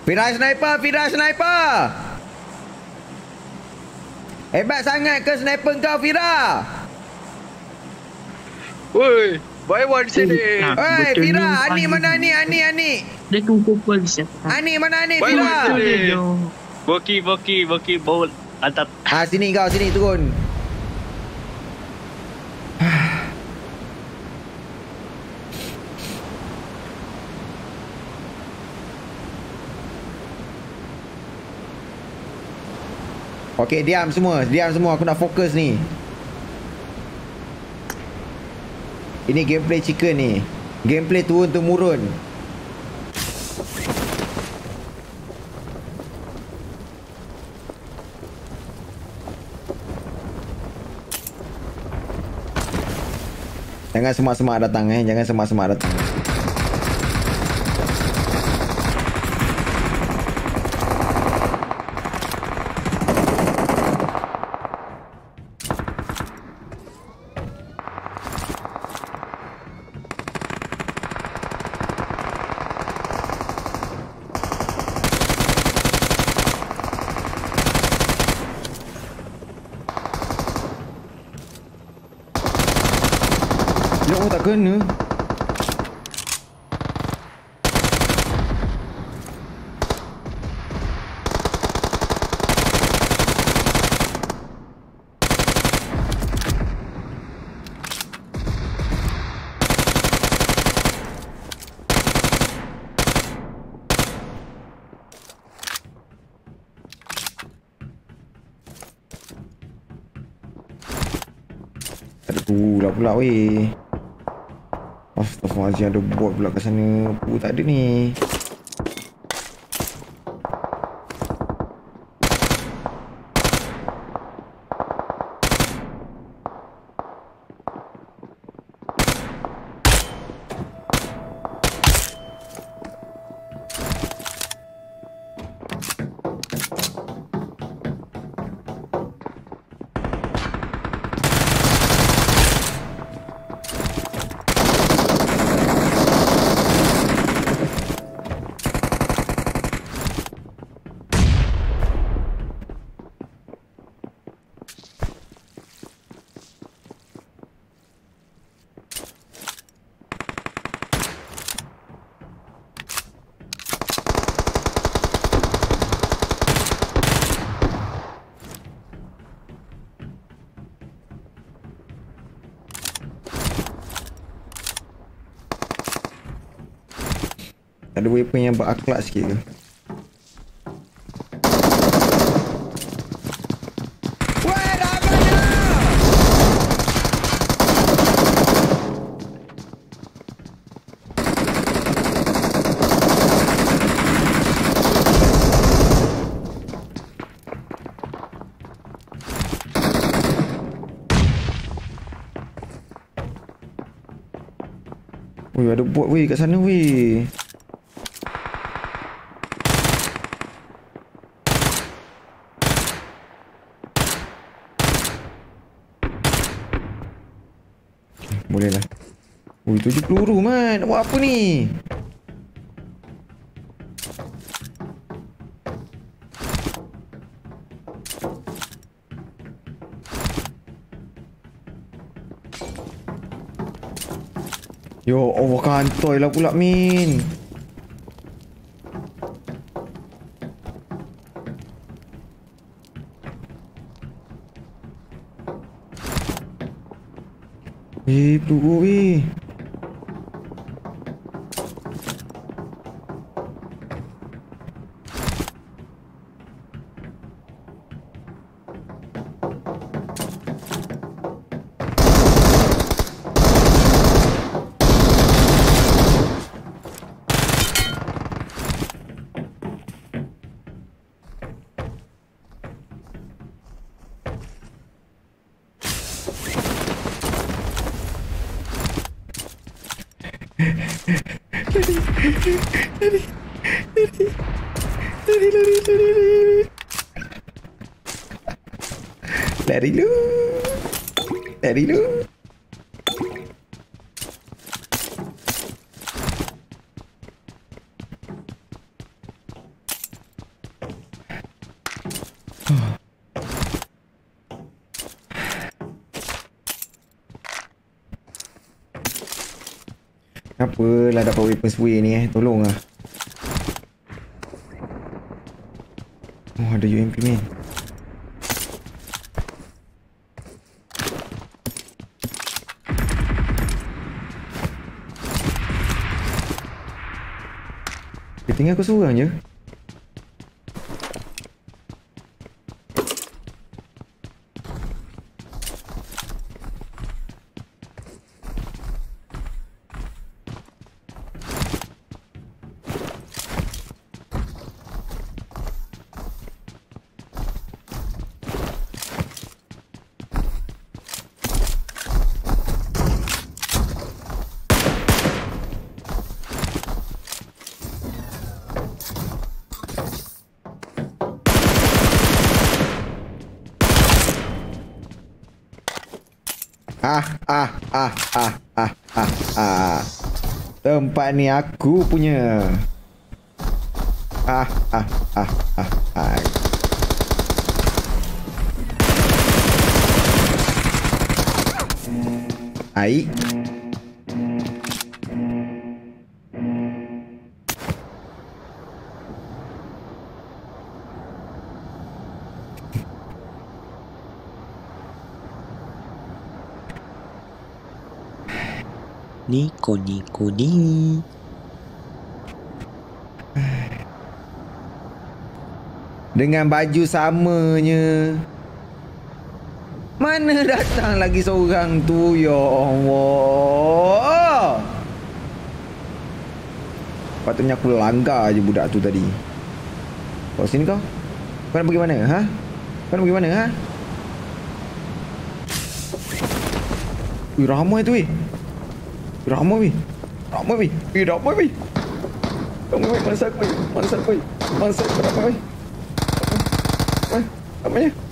Fira sniper, Fira sniper. Hebat sangat ke sniper kau, Fira? Woi, buy one sini. Oi, Fira, Ani mana Ani? Dia tunggu polis. Ani mana Ani, Buy one Fira? sini. Boki, bawa atap. Sini kau, sini turun. Okey, diam semua. Aku nak fokus ni. Ini gameplay chicken ni. Gameplay turun-temurun. Jangan semak-semak datang jangan semak-semak datang. Oh, tak kena. Ada tu lah pula weh. Astaghfirullahaladzim, ada bot pula kat sana. Tak ada ni. Ada weapon yang berakhlak sikit ke? Weh, dah habis dah! Weh, ada bot weh kat sana weh. Boleh lah. Ui, 7 peluru man. Nak buat apa ni? Yo Allah, kantoi lah pula min. Peluru weh. Lari lu. Apalah dapat weapon spray ni tolong lah. Oh, ada UMP man. Dia tinggal aku seorang je. Tempat ni aku punya. Ai. Niko ni. Dengan baju samanya. Mana datang lagi seorang tu, ya Allah. Patutnya aku langgar je budak tu tadi. Kau sini kau. Kau nak pergi mana, ha? Kau nak pergi mana, ha? Wih, ramai tu, weh. Ramai, weh. Ramai, weh. Ramai, weh. Ramai, weh. Mana aku, weh. Mana aku, weh. Mana aku, ramai, weh. Ramai.